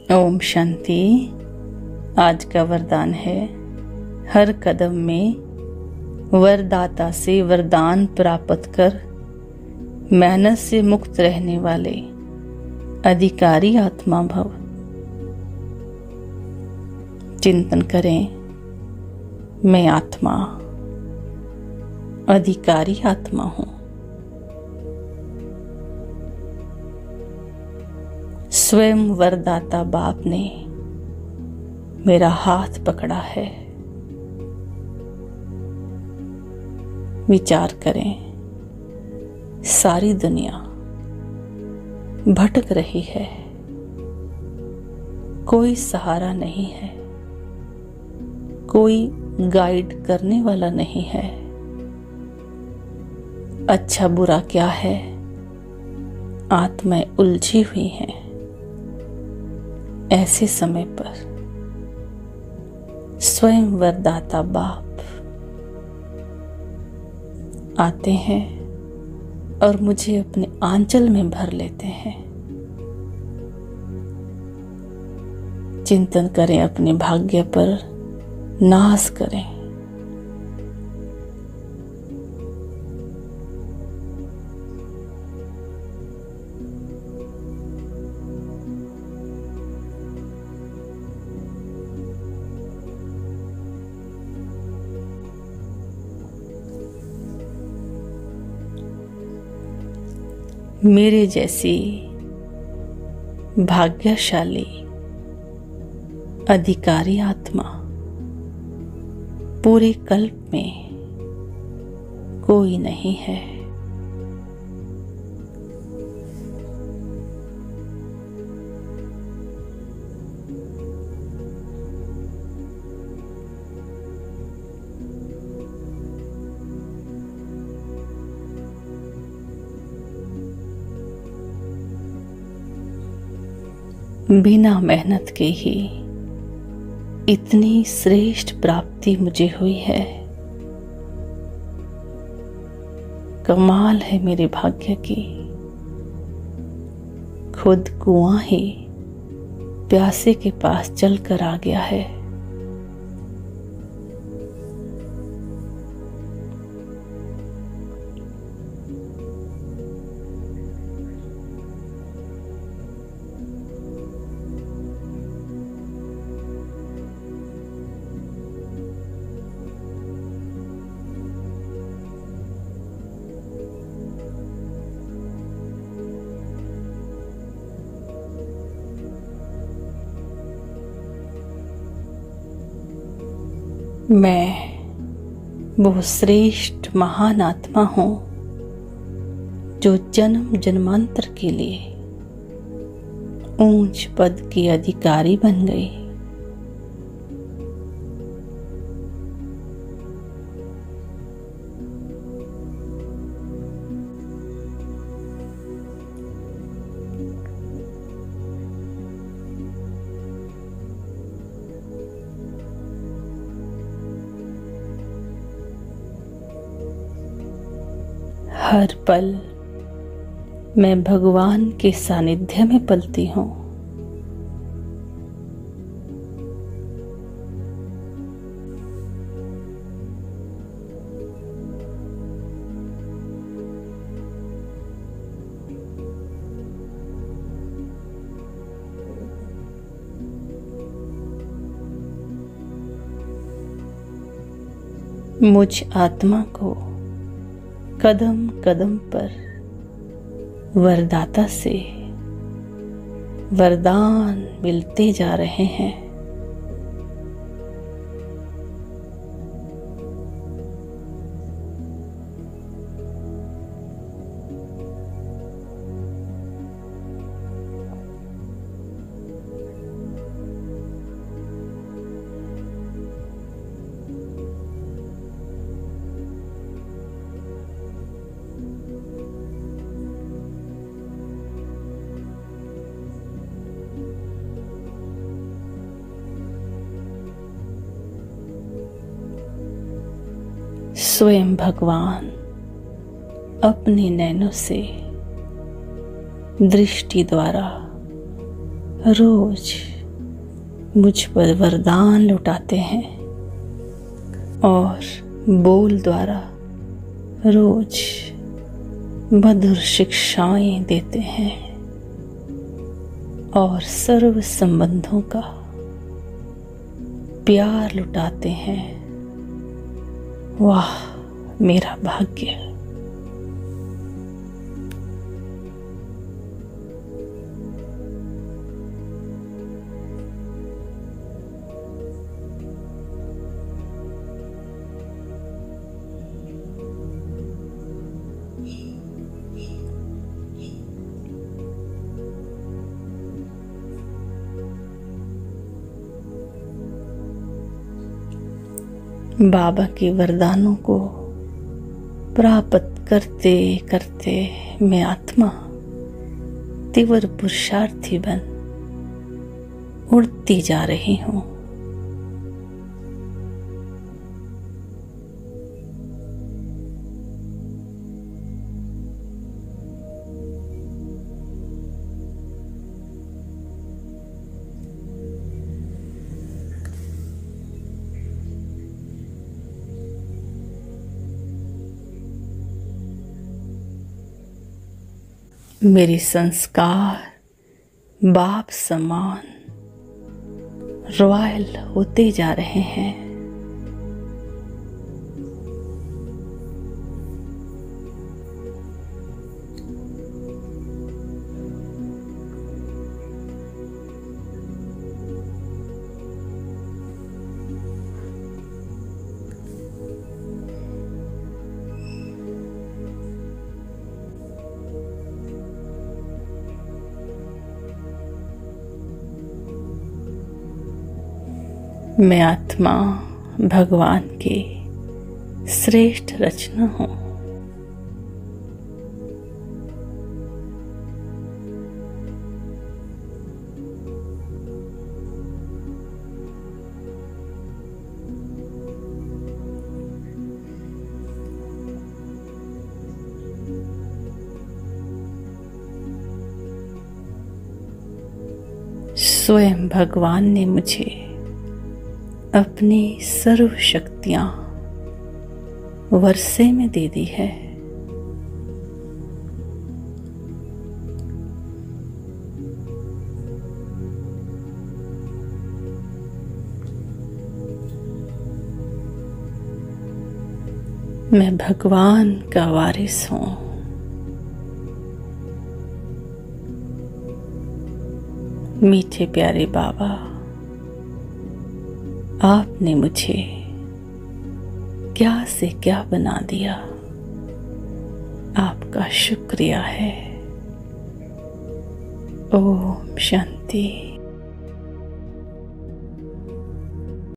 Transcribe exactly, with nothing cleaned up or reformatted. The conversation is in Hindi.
ओम शांति। आज का वरदान है, हर कदम में वरदाता से वरदान प्राप्त कर मेहनत से मुक्त रहने वाले अधिकारी आत्मा भव। चिंतन करें, मैं आत्मा अधिकारी आत्मा हूं। स्वयं वरदाता बाप ने मेरा हाथ पकड़ा है। विचार करें, सारी दुनिया भटक रही है, कोई सहारा नहीं है, कोई गाइड करने वाला नहीं है। अच्छा बुरा क्या है, आत्माएं उलझी हुई हैं। ऐसे समय पर स्वयं वरदाता बाप आते हैं और मुझे अपने आंचल में भर लेते हैं। चिंतन करें, अपने भाग्य पर नाज करें। मेरे जैसी भाग्यशाली अधिकारी आत्मा पूरे कल्प में कोई नहीं है। बिना मेहनत के ही इतनी श्रेष्ठ प्राप्ति मुझे हुई है। कमाल है मेरे भाग्य की। खुद कुआं ही प्यासे के पास चलकर आ गया है। मैं वो श्रेष्ठ महान आत्मा हूं जो जन्म जन्मांतर के लिए ऊंच पद की अधिकारी बन गई। हर पल मैं भगवान के सानिध्य में पलती हूँ। मुझ आत्मा को कदम कदम पर वरदाता से वरदान मिलते जा रहे हैं। स्वयं भगवान अपने नैनों से दृष्टि द्वारा रोज मुझ पर वरदान लुटाते हैं और बोल द्वारा रोज मधुर शिक्षाएं देते हैं और सर्व संबंधों का प्यार लुटाते हैं। वाह मेरा भाग्य। बाबा के वरदानों को प्राप्त करते करते मैं आत्मा तीव्र पुरुषार्थी बन उड़ती जा रही हूँ। मेरे संस्कार बाप समान रॉयल होते जा रहे हैं। मैं आत्मा भगवान की श्रेष्ठ रचना हूँ। स्वयं भगवान ने मुझे अपनी सर्व शक्तियां वर्षे में दे दी है। मैं भगवान का वारिस हूँ। मीठे प्यारे बाबा, आपने मुझे क्या से क्या बना दिया। आपका शुक्रिया है। ओम शांति।